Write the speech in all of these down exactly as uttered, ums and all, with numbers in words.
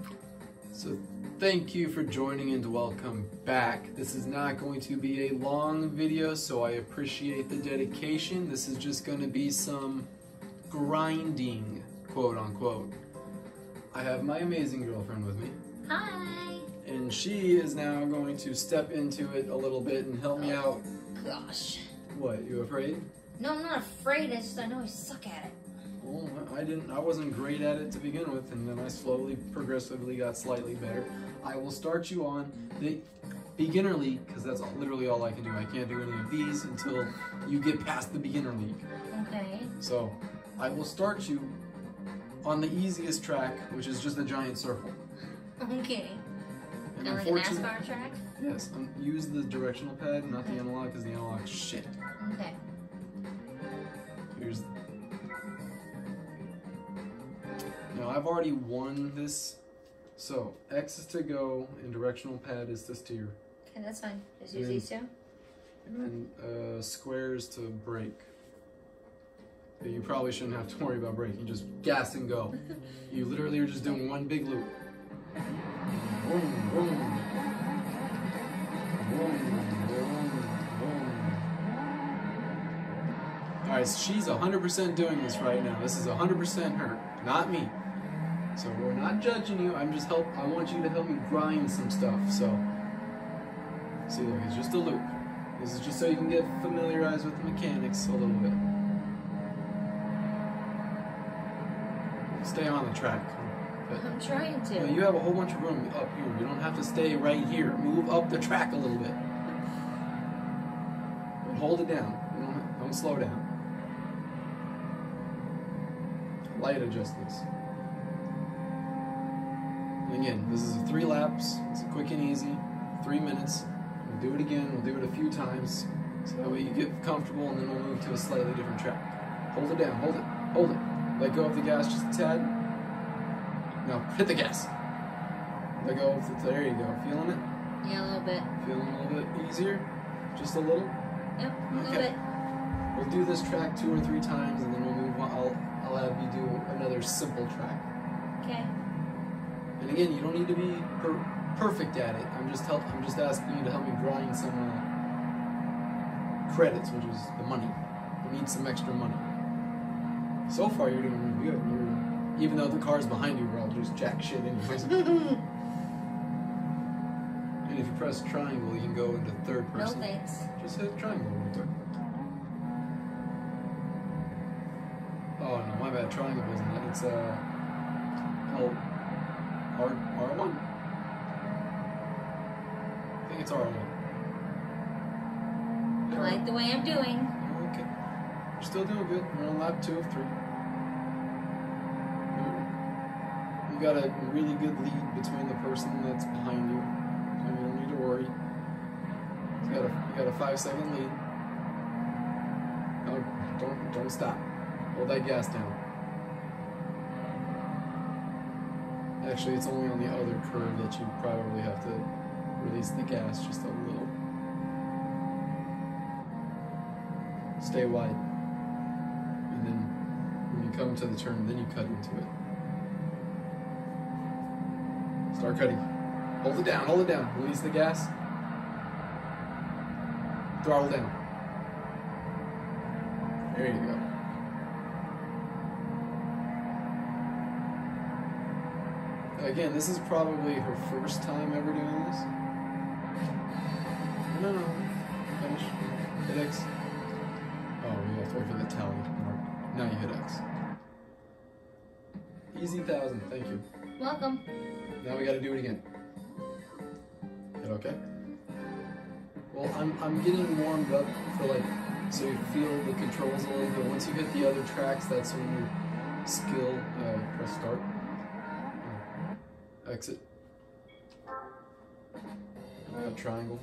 So thank you for joining and welcome back. This is not going to be a long video, so I appreciate the dedication. This is just going to be some grinding, quote unquote. I have my amazing girlfriend with me. Hi. And she is now going to step into it a little bit and help me out. Gosh. What, you afraid? No, I'm not afraid. It's just I know I suck at it. Well, I didn't. I wasn't great at it to begin with, and then I slowly, progressively got slightly better. I will start you on the beginner league because that's all, literally all I can do. I can't do any of these until you get past the beginner league. Okay. So, I will start you on the easiest track, which is just a giant circle. Okay. And Kind of like a NASCAR track? Yes. Um, use the directional pad, not the analog, because the analog is shit. Okay. Here's. Now I've already won this, so X is to go and directional pad is to steer. Okay, that's fine. Just use these two. And then uh, squares to brake. You probably shouldn't have to worry about braking, just gas and go. You literally are just doing one big loop. Boom, boom. Boom, boom, boom. Alright, so she's one hundred percent doing this right now. This is one hundred percent her, not me. So we're not judging you, I'm just help. I want you to help me grind some stuff, so. See, look, it's just a loop. This is just so you can get familiarized with the mechanics a little bit. Stay on the track. But, I'm trying to. you know, you have a whole bunch of room up here. You don't have to stay right here. Move up the track a little bit. And hold it down. You don't, don't slow down. Light adjust this. And again, this is three laps. It's quick and easy. Three minutes. We'll do it again. We'll do it a few times. So that way you get comfortable, and then we'll move to a slightly different track. Hold it down. Hold it. Hold it. Let go of the gas just a tad. Now hit the gas. Let go of the, there you go. Feeling it? Yeah, a little bit. Feeling a little bit easier? Just a little? Yep, a little Okay. bit. We'll do this track two or three times, and then we'll move on. I'll, I'll have you do another simple track. Okay. And again, you don't need to be per perfect at it. I'm just help. I'm just asking you to help me grind some uh, credits, which is the money. We need some extra money. So far, you're doing really good. You're, even though the cars behind you were all just jack shit anyways. And if you press triangle, you can go into third person. No thanks. Just hit triangle real quick. Oh no, my bad. Triangle wasn't that. It's uh, L, R, R one. I think it's R one. I like the way I'm doing. Okay. You're still doing good. We're on lap two of three. You got a really good lead between the person that's behind you, so you don't need to worry. You got a you got a five second lead. No, don't don't stop. Hold that gas down. Actually, it's only on the other curve that you probably have to release the gas just a little. Stay wide. And then when you come to the turn, then you cut into it. Start cutting. Hold it down, hold it down. Release the gas. Throttle down. There you go. Again, this is probably her first time ever doing this. No, no. Finish. Hit X. Oh, we have to wait for the tally mark. Now you hit X. Easy thousand, thank you. Welcome. Now we gotta do it again. Hit okay? Well, I'm, I'm getting warmed up for like, so you feel the controls a little bit. Once you hit the other tracks, that's when your skill, uh, press start. Exit. Uh, triangle.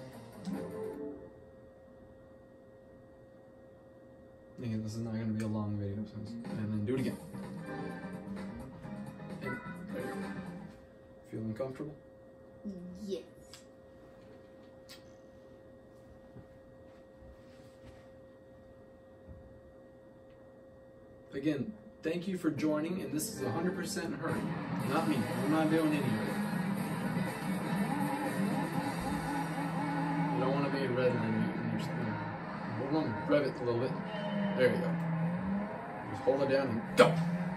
Again, this is not going to be a long video, so and then do it again. And there you go. Feeling comfortable? Yes. Again, thank you for joining, and this is one hundred percent her, not me. I'm not doing any of it. red line and you're, you know, rev it a little bit. There you go. Just hold it down and go.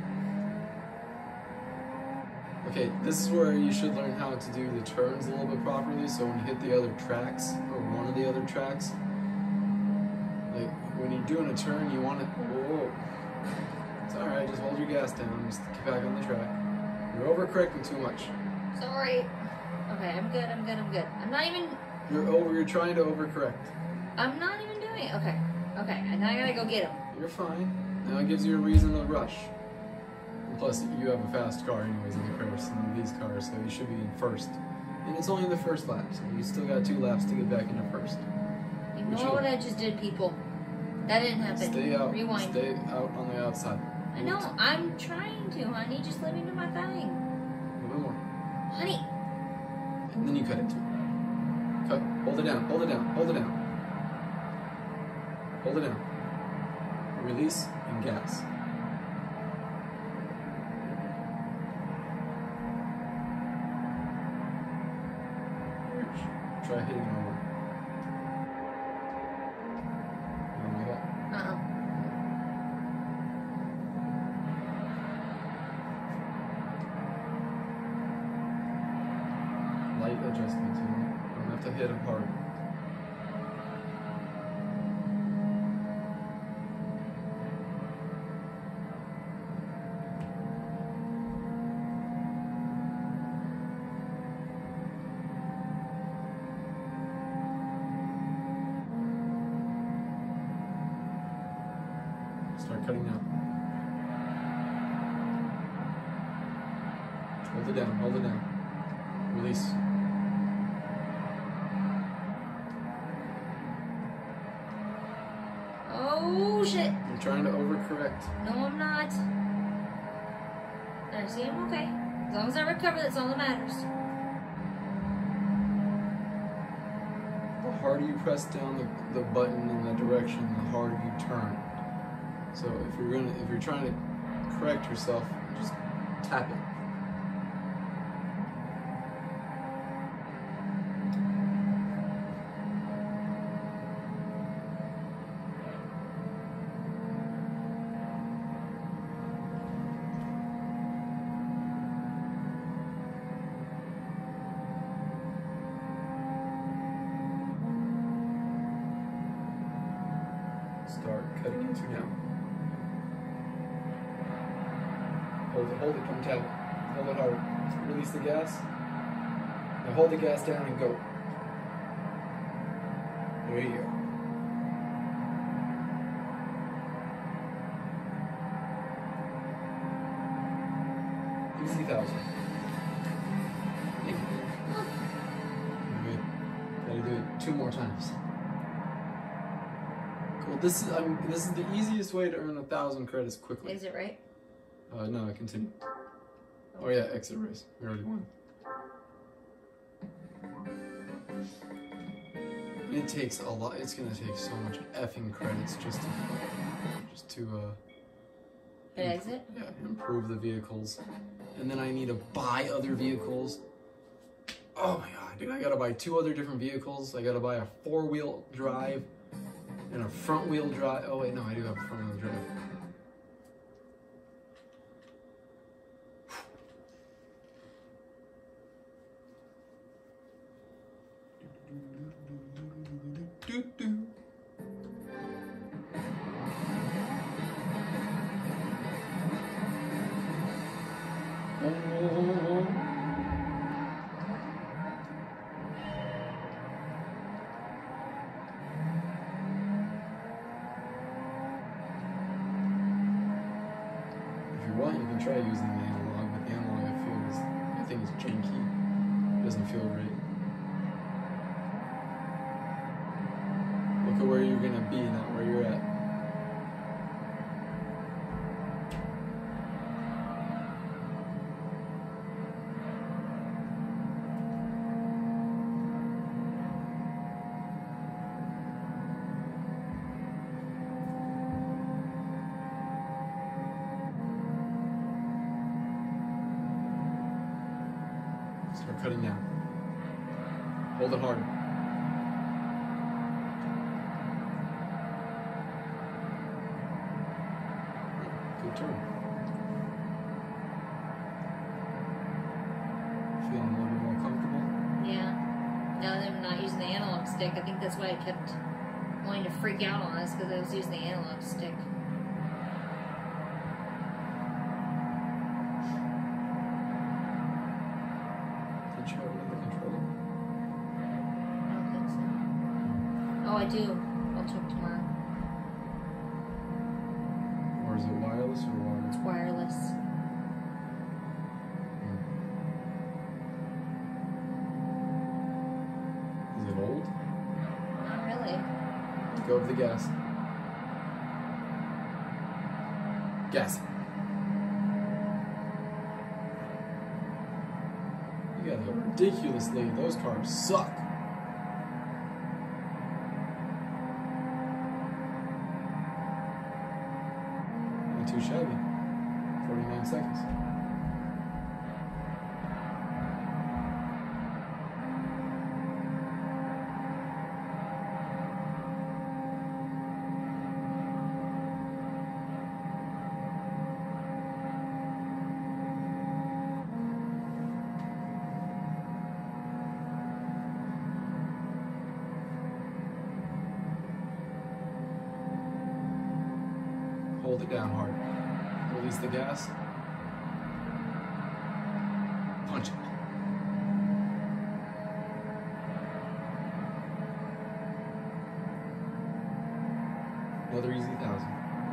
Okay, this is where you should learn how to do the turns a little bit properly, so when you hit the other tracks, or one of the other tracks, like when you're doing a turn, you want it, whoa, it's alright, just hold your gas down, just get back on the track. You're overcorrecting too much. Sorry. Okay, I'm good, I'm good, I'm good. I'm not even... You're over, you're trying to overcorrect. I'm not even doing it. Okay, okay, and now I gotta go get him. You're fine. Now it gives you a reason to rush. And plus, you have a fast car anyways in comparison to these cars, so you should be in first. And it's only the first lap, so you still got two laps to get back into first. Ignore what I just did, people. That didn't happen. Stay out. Rewind. Stay out on the outside. I know, I'm trying to, honey. Just let me do my thing. A little bit more. Honey. And then you cut it too. Cut. Hold it down. Hold it down. Hold it down. Hold it down. Release and gas. Try hitting it more. You don't like that? Uh-uh. Light adjustments, you know? You don't have to hit it hard. Start cutting out. Hold it down, hold it down. Release. Oh, shit. You're trying to overcorrect. No, I'm not. I see, I'm okay. As long as I recover, that's all that matters. The harder you press down the, the button in that direction, the harder you turn. So if you're gonna, if you're trying to correct yourself, just tap it. Start cutting into now. Hold it, hold it, don't tap it. Hold it hard. Release the gas. Now hold the gas down and go. There you go. Easy thousand. Good. Gotta do it two more times. Cool. This is um, this is the easiest way to earn a thousand credits quickly. Is it right? Uh, no, continue. Oh yeah, exit race. We already won. It takes a lot. It's gonna take so much effing credits just to, just to uh. Hit exit? Yeah, improve the vehicles, and then I need to buy other vehicles. Oh my god, dude! I gotta buy two other different vehicles. I gotta buy a four-wheel drive and a front-wheel drive. Oh wait, no, I do have a front-wheel drive. If you want, you can try using the analog, but the analog I feel is, I think is janky. It doesn't feel right. Look at where you're gonna be, not where you're at. Start cutting down. Hold it hard. good turn. Feeling a little bit more comfortable? Yeah. Now that I'm not using the analog stick, I think that's why I kept wanting to freak out on us, because I was using the analog stick. Did you have another controller? I don't think so. Oh, I do. I'll check tomorrow. Or is it wireless or wired? It's wireless. Is it old? Not really. Go over the gas. Gas. You got a ridiculous lead. Those cars suck. Not too shabby. forty-nine seconds. Hold it down hard. Release the gas. Punch it. Another easy thousand.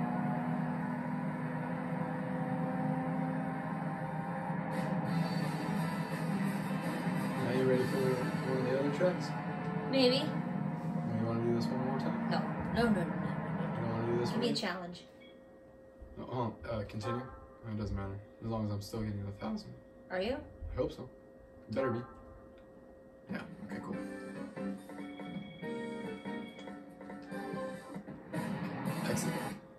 Now you ready for one of the other tracks? Maybe. You want to do this one more time? No. No, no, no, no, no. You don't want to do this Give one? me a challenge. Oh, uh, continue? It doesn't matter. As long as I'm still getting the thousand. Are you? I hope so. It better be. Yeah, okay, cool. Excellent.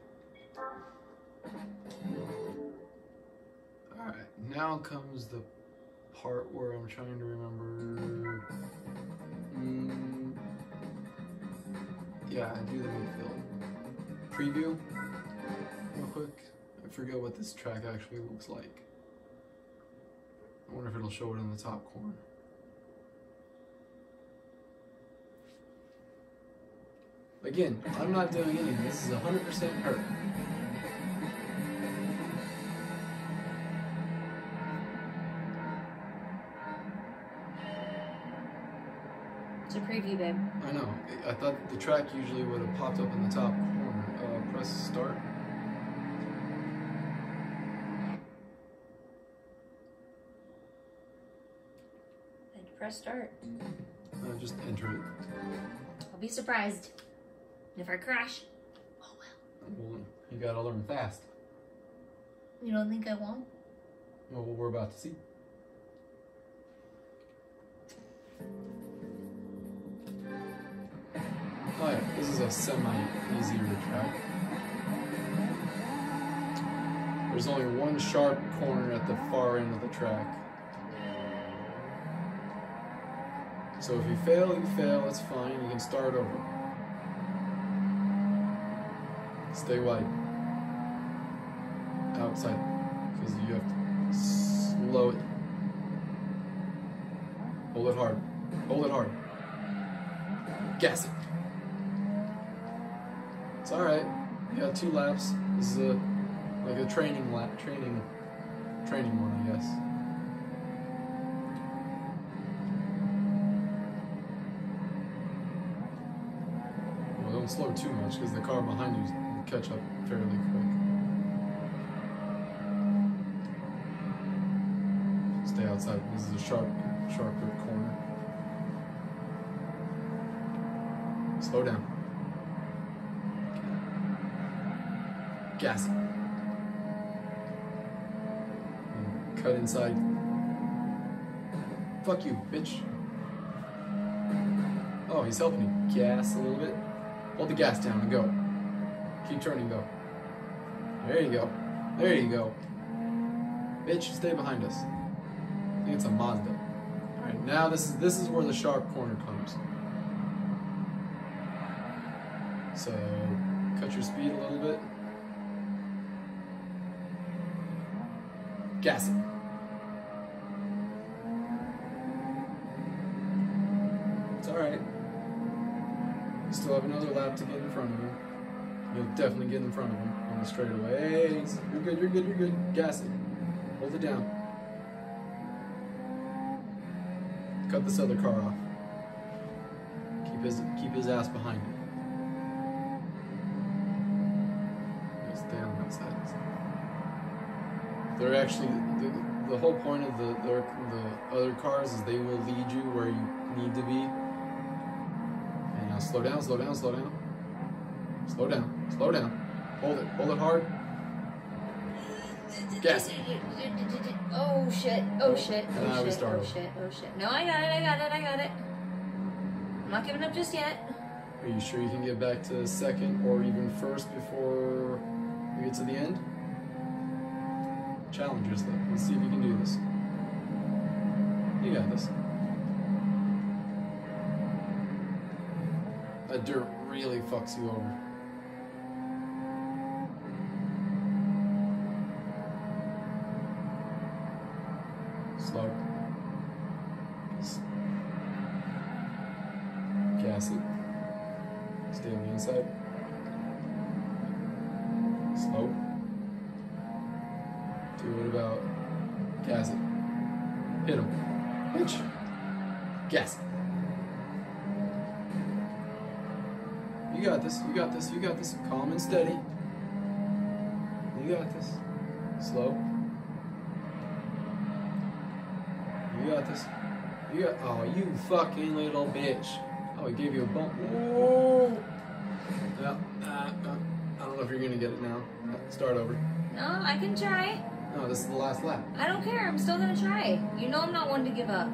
Alright, now comes the part where I'm trying to remember. Mm, yeah, I do the midfield. Preview, real quick. I forget what this track actually looks like. I wonder if it'll show it in the top corner. Again, I'm not doing anything. This is one hundred percent hurt. It's a preview, babe. I know. I thought the track usually would have popped up in the top corner. Uh, press start. And press start. Uh, just enter it. I'll be surprised. And if I crash, oh well. Well, you gotta learn fast. You don't think I won't? Well, what we're about to see. Oh yeah, this is a semi-easier track. There's only one sharp corner at the far end of the track. So if you fail, you fail, it's fine, you can start over. Stay wide. Outside, because you have to slow it. Hold it hard. Hold it hard. Gas it. It's alright. You got two laps. This is a like a training lap, training, training one, I guess. Well, don't slow too much because the car behind you will catch up fairly quick. Stay outside. This is a sharp, sharper corner. Slow down. Gas. And cut inside. Fuck you, bitch. Oh, he's helping me. Gas a little bit. Hold the gas down and go. Keep turning though. There you go. There you go. Bitch, stay behind us. I think it's a Mazda. Alright, now this is this is where the sharp corner comes. So cut your speed a little bit. Gas it. It's alright. You still have another lap to get in front of him. You'll definitely get in front of him on the straightaways. You're good, you're good, you're good. Gas it. Hold it down. Cut this other car off. Keep his keep his ass behind you. Yeah, stay on that side. They're actually the, the whole point of the, the the other cars is they will lead you where you need to be. And now slow down, slow down, slow down. Slow down, slow down. Hold it, hold it hard. Gas. Oh shit, oh shit, And oh now we shit, start oh over. shit, oh shit. No, I got it, I got it, I got it. I'm not giving up just yet. Are you sure you can get back to second or even first before we get to the end? Challenge yourself. Let's see if you can do this. You got this. That dirt really fucks you over. Slow. Gas it. Stay on the inside. Slow. Do what about gas it? Hit him. Bitch. Gas it. You got this. You got this. You got this. Calm and steady. You got this. Slow. You got this. You got. Oh, you fucking little bitch. Oh, he gave you a bump. Whoa. Yeah. Uh, uh, I don't know if you're gonna get it now. Start over. No, I can try. No, this is the last lap. I don't care, I'm still gonna try. You know I'm not one to give up.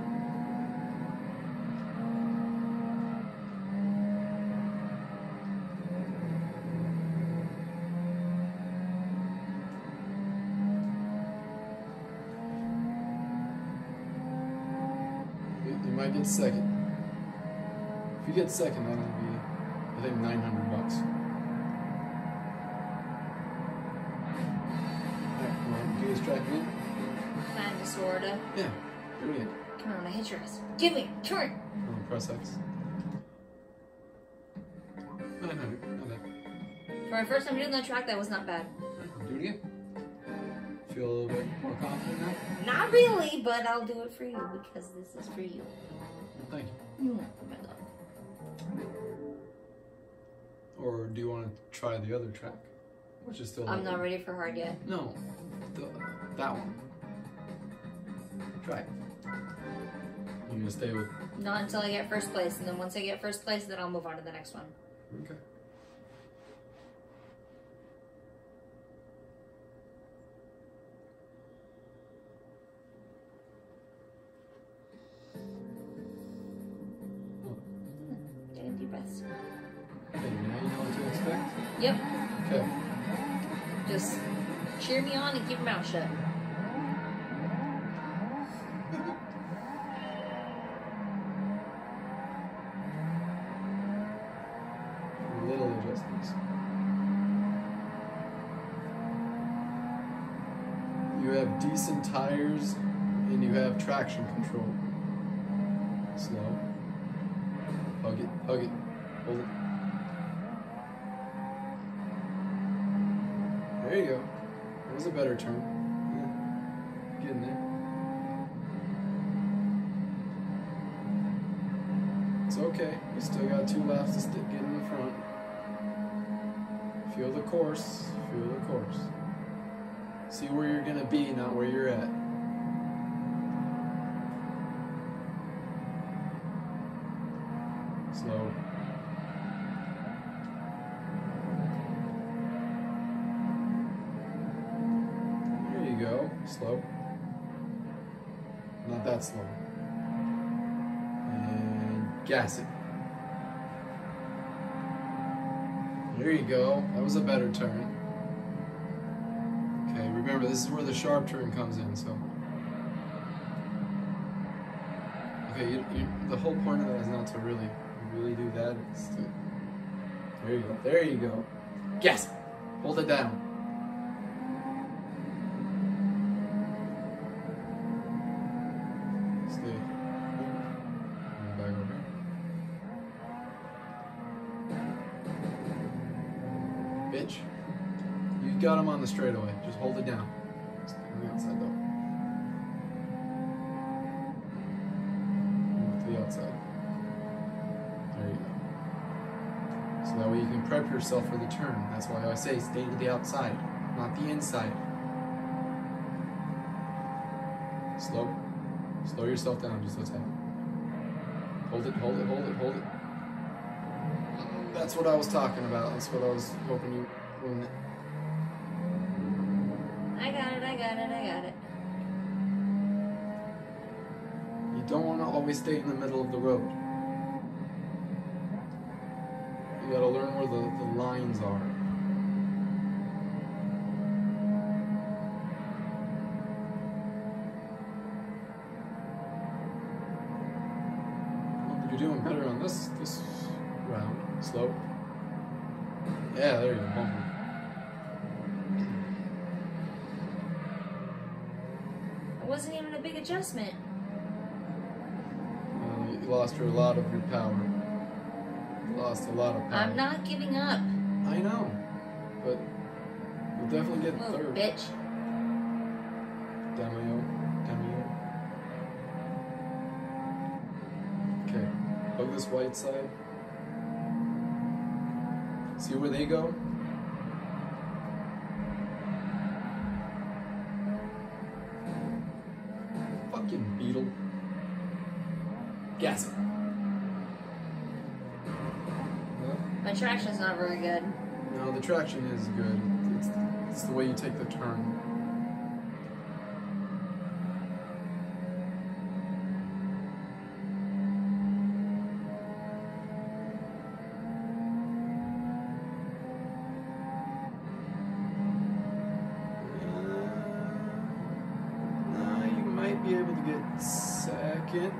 You, you might get second. If you get second, that'll be, I think, nine hundred bucks. Alright, you want to do this track again? Kinda, sorta. Yeah, do it again. Come on, I hit your ass. Give me, come here. Oh, press X. nine hundred, not bad. For my first time doing that track, that was not bad. Do it again. Feel a little bit more confident now? Not really, but I'll do it for you because this is for you. Well, thank you. Mm, my love. Or do you want to try the other track? Which is still... I'm not ready for hard yet. No, the, that one. Try it. You're gonna stay with... Not until I get first place, and then once I get first place, then I'll move on to the next one. Okay. Take a deep breath. Okay, now you know what to expect? Yep. Okay. Just cheer me on and keep your mouth shut. Little adjustments. You have decent tires and you have traction control. Slow. Hug it, hug it, hold it. There you go. That was a better turn. Yeah. Getting there. It's okay. You still got two laps to stick get in the front. Feel the course. Feel the course. See where you're gonna be, not where you're at. Slow. There you go. Slow. Not that slow. And gas it. There you go. That was a better turn. Okay, remember this is where the sharp turn comes in, so. Okay, you, you, the whole point of that is not to really, really do that. It's to, there you go. There you go. Gas it. Hold it down. bitch. You got him on the straightaway. Just hold it down. It's on the outside though. Move to the outside. There you go. So that way you can prep yourself for the turn. That's why I say stay to the outside, not the inside. Slow. Slow yourself down just a tad. Hold it, hold it, hold it, hold it. That's what I was talking about. That's what I was hoping you wouldn't. I got it, I got it, I got it. You don't want to always stay in the middle of the road. You gotta learn where the, the lines are. Well, you're doing better on this this round. Slow. Yeah, there you go. Bumper. It wasn't even a big adjustment. Uh, you lost a lot of your power. You lost a lot of power. I'm not giving up. I know, but you'll definitely get Move, third. bitch. Demio. Demio. Okay. Hug this white side. See where they go? Fucking beetle. Gas it. No? My traction's not very good. No, the traction is good. It's, it's the way you take the turn. Be able to get second.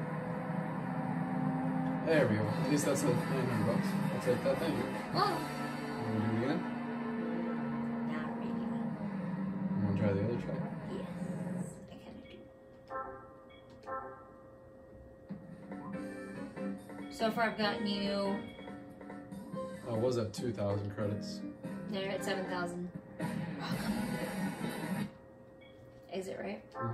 There we go. At least that's a nine hundred bucks. I'll take that. Thank you. Oh. You want to do it again? Not really. You want to try the other track? Yes, I kind of do. So far, I've gotten you. Oh, what was that? Two thousand credits. They're at seven thousand. Oh, come on. Exit, right? Mm-hmm.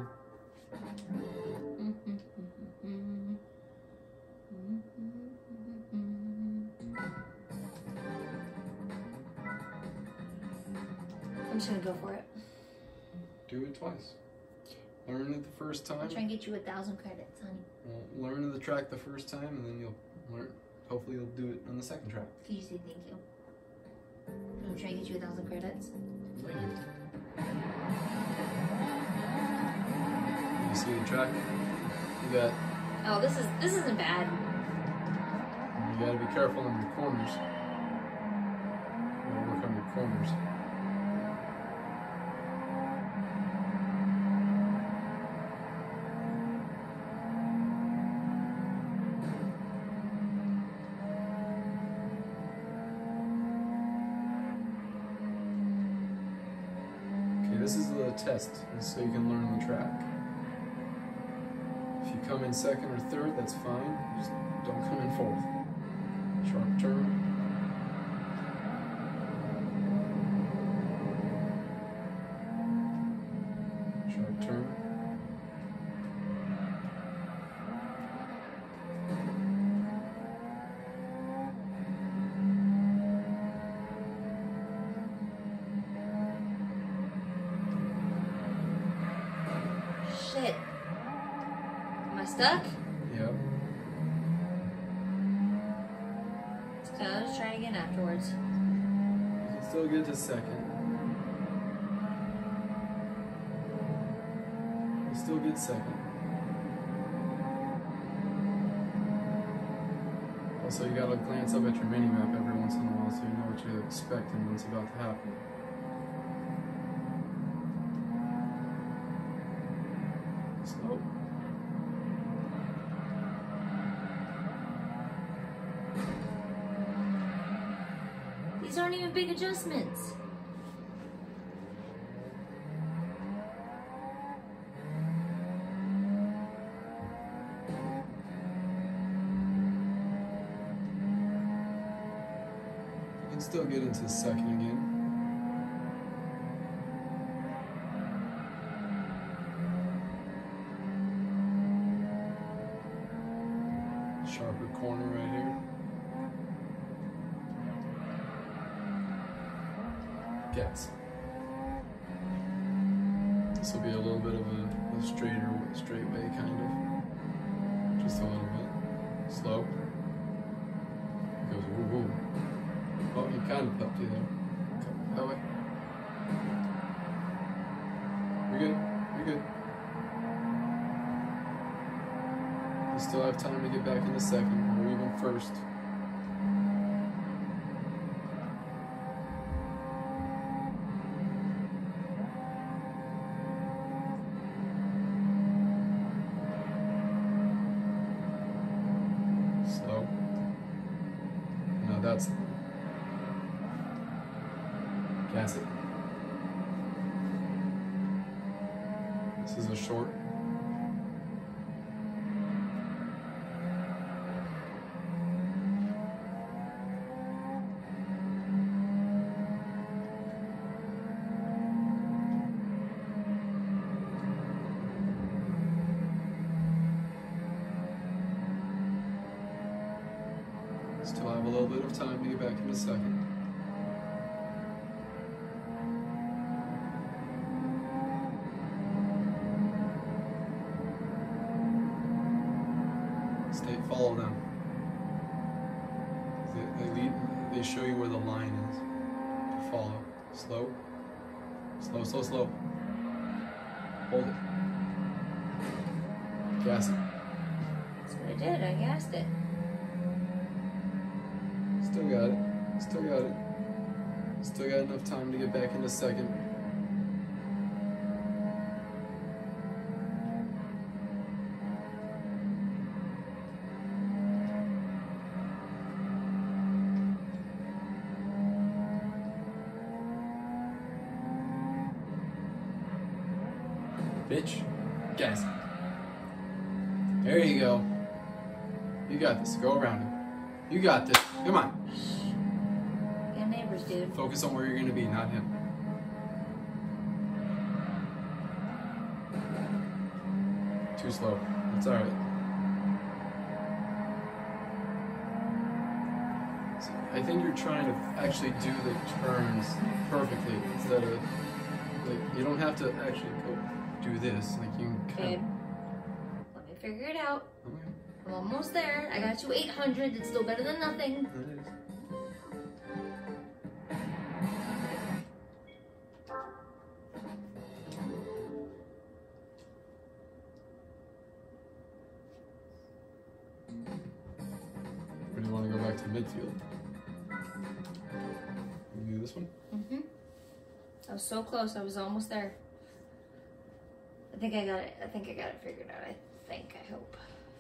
I'm just gonna go for it. Do it twice. Learn it the first time. I'll try and get you a thousand credits, honey. Well, learn the track the first time, and then you'll learn. Hopefully, you'll do it on the second track. Can you say thank you? I'm trying to get you a thousand credits. Thank you. You see the track? You got. Oh, this is this isn't bad. You gotta be careful on your corners. You gotta work on your corners. Okay, this is the test, so you can learn the track. If you come in second or third, that's fine. Just don't come in fourth. Sharp turn. Sharp turn. Shit. Am I stuck? Yep. So I'll just try again afterwards. You can still get to second. You still get second. Also, you gotta glance up at your mini map every once in a while so you know what you're expecting when it's about to happen. Slow. These aren't even big adjustments. can still get into second again. Sharper corner right here. Gas. This will be a little bit of a, a straighter, straight way, kind of. Just a little bit. Slow. It goes woo woo. Oh, he kind of helped you there. Come that way. You're good. You're good. You still have time to get back into second, or even first. Slow. No, that's... Gas it. This is a short. Still have a little bit of time to get back into second. Stay, follow them. They, they lead, they show you where the line is to follow. Slow, slow, slow, slow. Hold it. Gas it. That's what I did. I gassed it. Still got it. Still got it. Still got enough time to get back into second. Bitch. Gas. There you go. You got this. Go around him. You got this. Come on. Your neighbors, dude. Focus on where you're going to be, not him. Too slow. That's alright. So I think you're trying to actually do the turns perfectly instead of, like, you don't have to actually go do this. Like, you can kind Babe, let me figure it out. of... Okay. I'm almost there. I got you eight hundred. It's still better than nothing. It is. Or do you want to go back to midfield? You do this one? Mm-hmm. I was so close. I was almost there. I think I got it. I think I got it figured out. I think. I hope.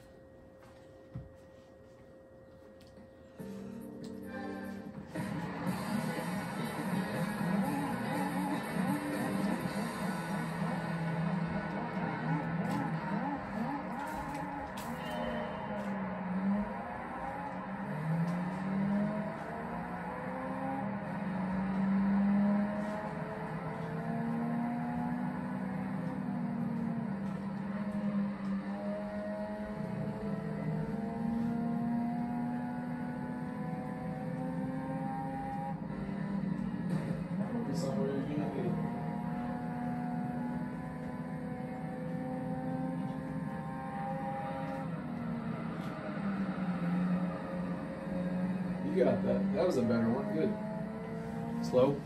You got that. That was a better one. Good. Slow.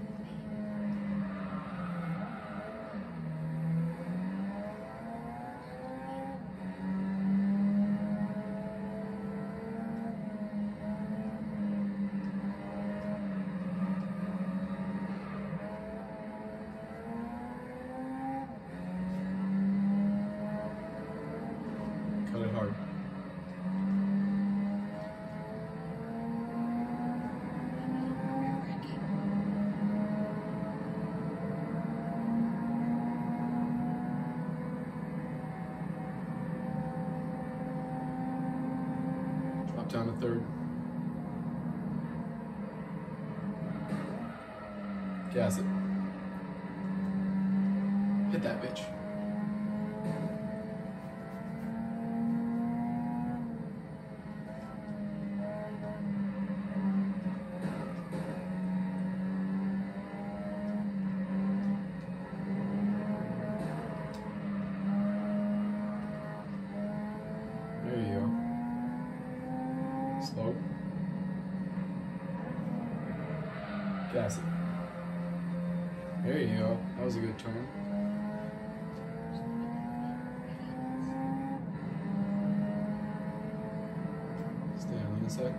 Cut it hard. Down to third. Gas it. Hit that bitch. There you go. Slow. Gas it. There you go. That was a good turn. Stay on the inside.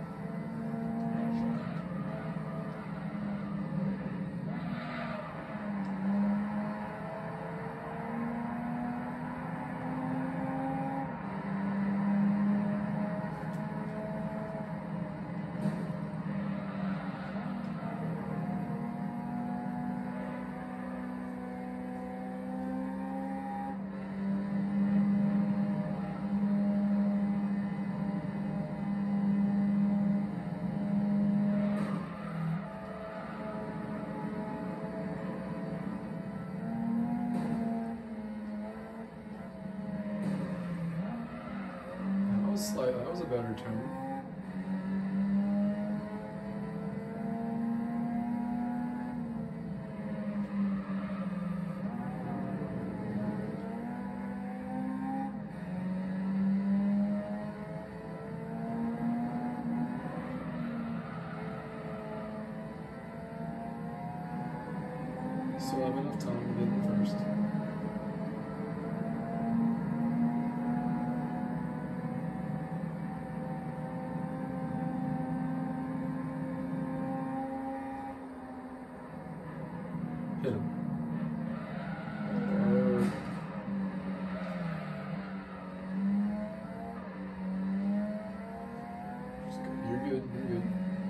Slight, that was a better turn. Still have enough time to get in first. Hit him. Or... You're good, you're good.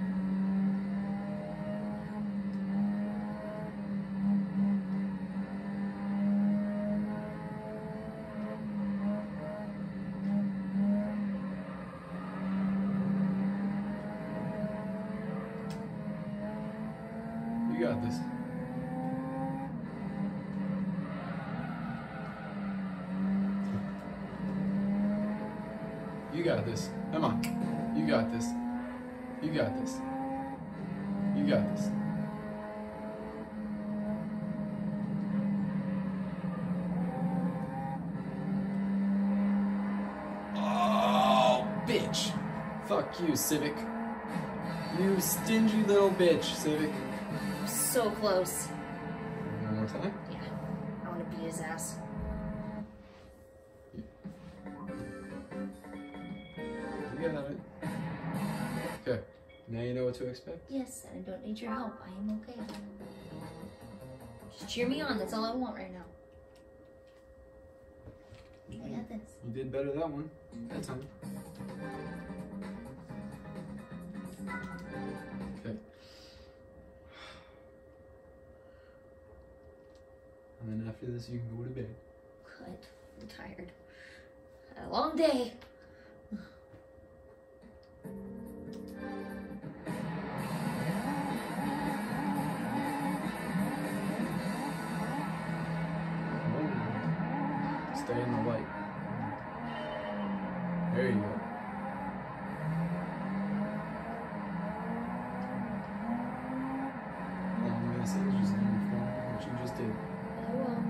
You got this. You got this. Come on. You got this. You got this. You got this. Oh, bitch. Fuck you, Civic. You stingy little bitch, Civic. So close. One more time? Yeah. I want to beat his ass. You got it. Okay. Now you know what to expect? Yes, and I don't need your help. I am okay. Just cheer me on. That's all I want right now. I got this. You did better that one. That time. Okay. And then after this, you can go to bed. Good. I'm tired. Had a long day. Stay in the light. There you go. All I'm gonna say is just learn from what you just did. I will.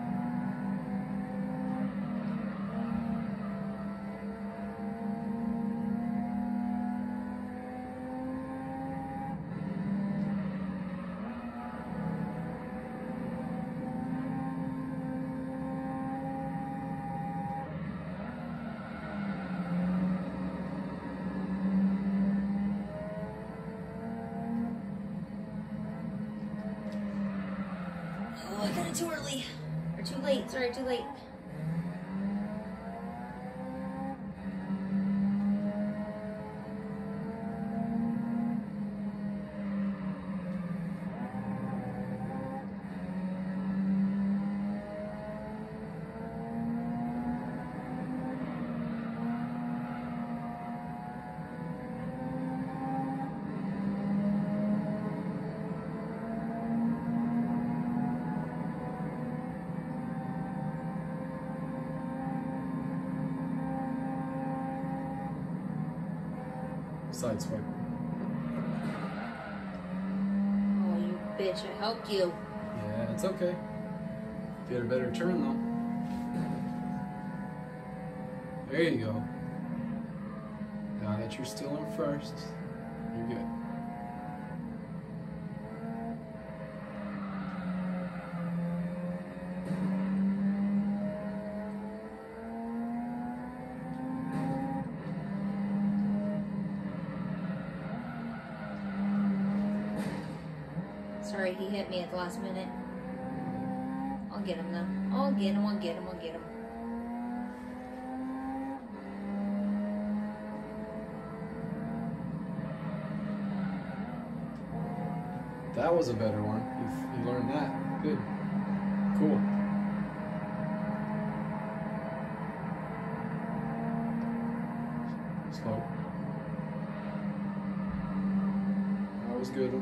Oh, I got it too early. Or too late. Sorry, too late. Side swipe. Oh, you bitch, I helped you. Yeah, it's okay. You had a better turn though. There you go. Now that you're still in first, you're good. Sorry, he hit me at the last minute. I'll get him though. I'll get him, I'll get him, I'll get him. That was a better one. You, you learned that. Good. Cool. Slow. That was good.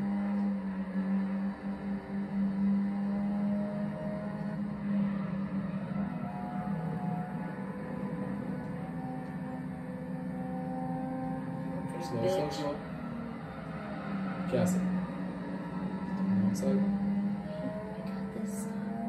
Slow, slow, Bitch. slow. Gas it. One side. I got this.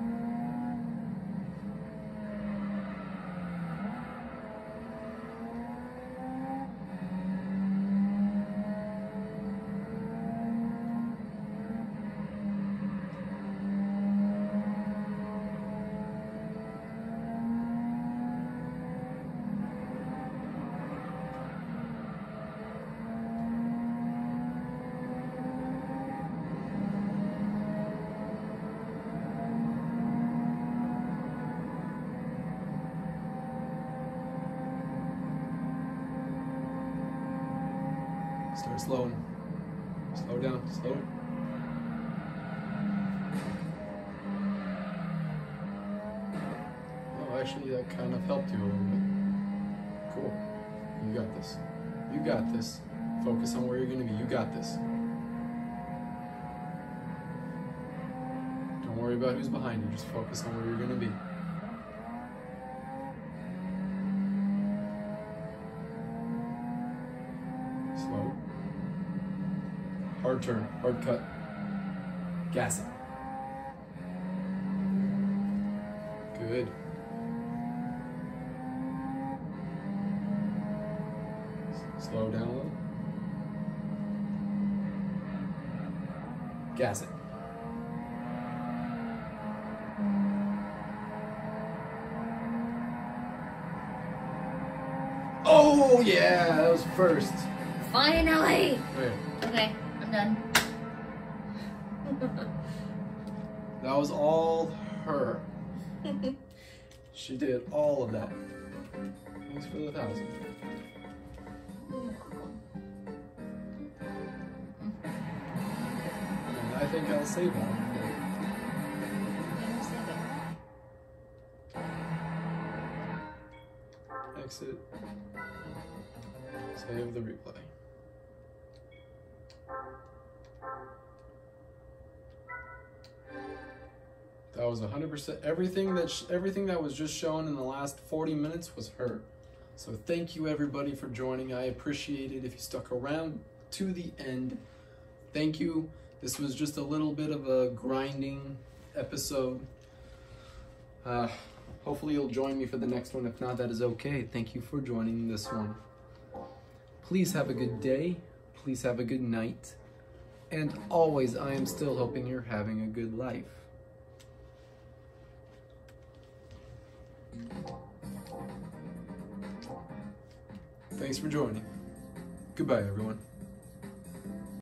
Start slowing. Slow down. Slow. Oh, actually, that kind of helped you a little bit. Cool. You got this. You got this. Focus on where you're going to be. You got this. Don't worry about who's behind you. Just focus on where you're going to be. Slow. Hard turn. Hard cut. Gas it. Good. Slow down a little. Gas it. Oh yeah, that was first. Finally! There. Okay, I'm done. That was all her. She did all of that. Thanks for the thousand. And I think I'll save that. Exit. Save the replay. That was one hundred percent everything that sh everything that was just shown in the last forty minutes was her. So thank you everybody for joining. I appreciate it if you stuck around to the end. Thank you. This was just a little bit of a grinding episode. Uh, hopefully you'll join me for the next one. If not, that is okay. Thank you for joining this one. Please have a good day. Please have a good night. And always, I am still hoping you're having a good life. Thanks for joining. Goodbye, everyone.